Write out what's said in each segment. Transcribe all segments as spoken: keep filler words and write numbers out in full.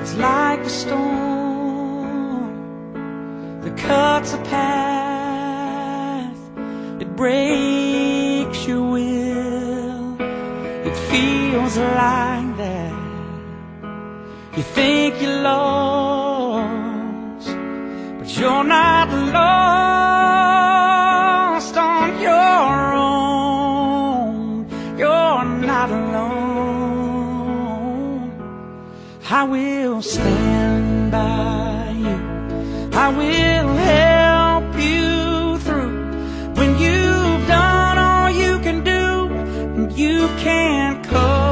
It's like a storm that cuts a path, it breaks your will. It feels like that. You think you're lost, but you're not lost on your own. You're not alone. I will stand by you. I will help you through when you've done all you can do and you can't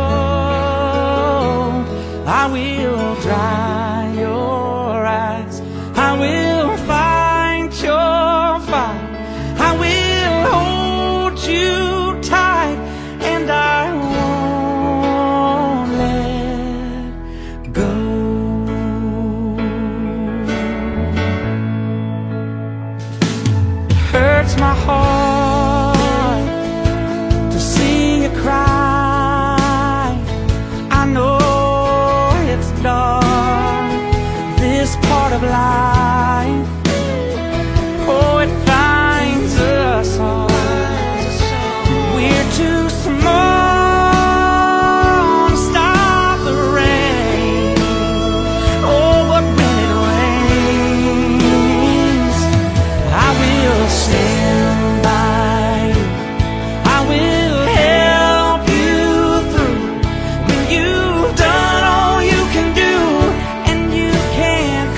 cope. I will dry your eyes. I will fight your fight. I will hold you tight, and I won't let go. It hurts my heart to see you cry. I know it's dark, this part of life. Oh, it finds us hard. We're too small to stop the rain. Oh, but when it rains, I will stand by you. I will help you through when you've done all you can do and you can't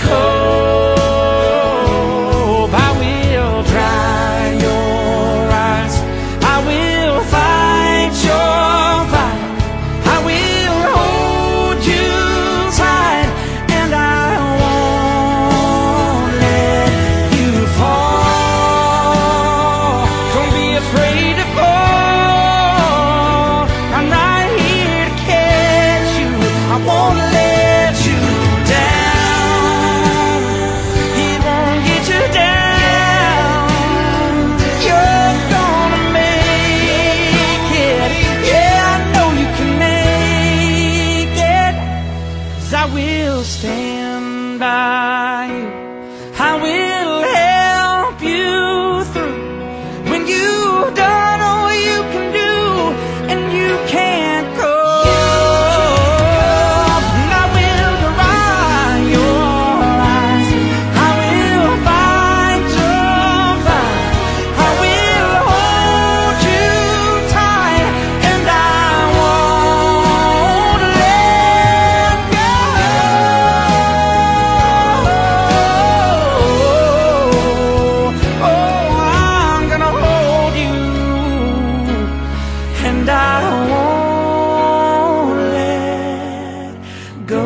cope. I will dry your eyes. I will fight your fight. I will hold you tight, and I won't let you fall. Don't be afraid to fall. I'm right here to catch you. I won't let you down. It won't get you down. You're gonna make it. Yeah, I know you can make it. 'Cause I will stand by you. I will help you through when you've done all you can do and you can't go. And I will dry your eyes. I will fight your fight. I will hold you tight, and I won't let go. Oh, I'm gonna hold you, and I won't let go.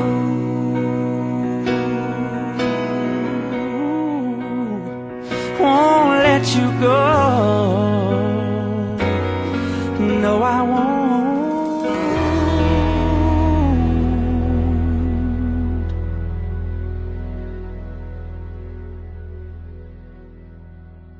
Won't let you go. No, I won't.